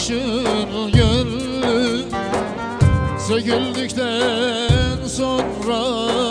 taşın gönlü söküldükten sonra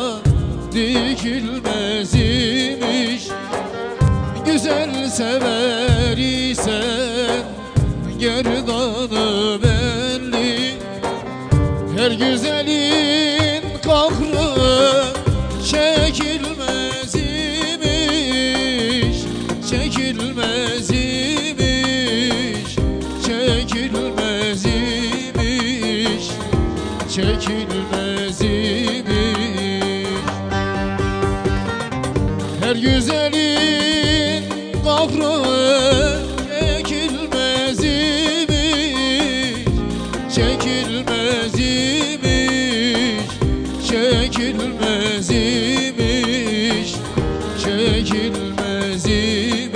dikilmez imiş. Güzel sever isen gerdanı belli. Her güzelin kahrı çekilmez imiş, çekilmez imiş, çekilmez imiş, çekilmez imiş. Her güzelin kahrı çekilmez imiş, çekilmez imiş, çekilmez imiş, çekilmez imiş.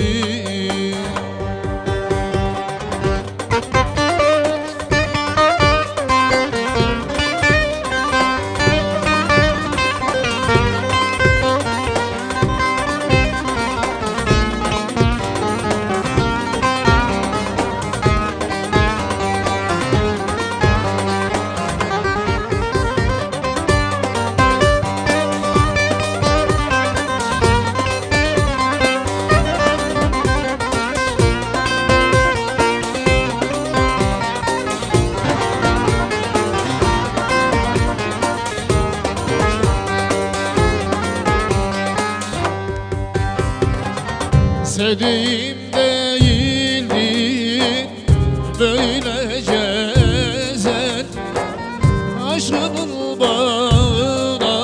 Sevdiğim değildi böylece ezel, aşkının bağına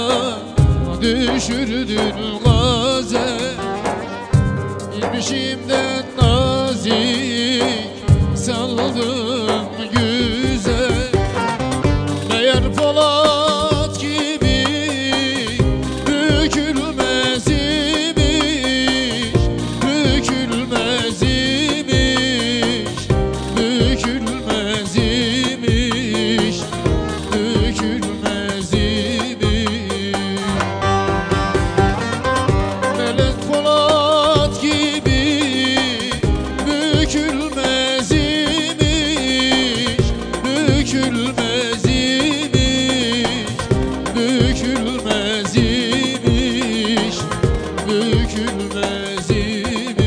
düşürdün gazel. İlmişimden nazik saldım güzel, meğer Polat gibi bükülmez imiş, bükülmez imiş, bükülmez imiş, bükülmez imiş. Melek Polat gibi bükülmez imiş, bükülmez imiş, bükülmez imiş, bükülmez imiş.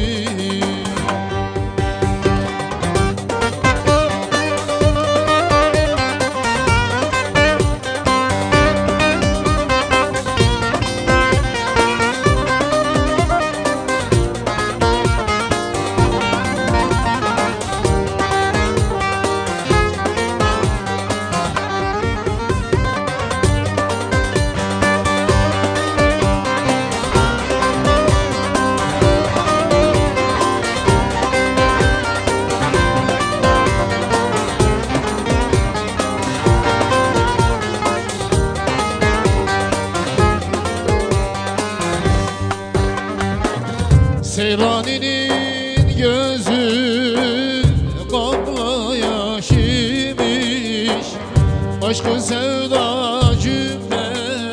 Seyrani'nin gözü kanla yaş imiş, aşkı sevda cümle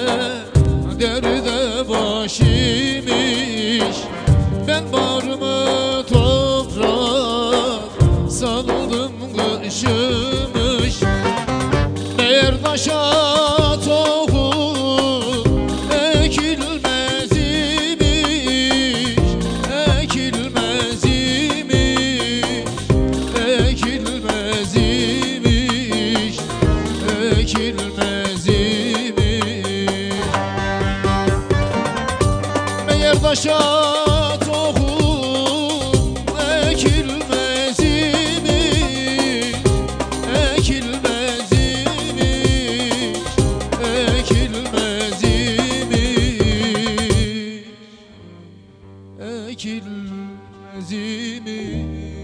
derde baş imiş. Ben bağrımı toprak sandım kışımış, meğer taşa tohum ekilmez imiş, ekilmez imiş, ekilmez imiş, ekilmez imiş. Meğer taşa tohum ekilmez imiş, ekilmez imiş, ekilmez imiş, ekilmez imiş.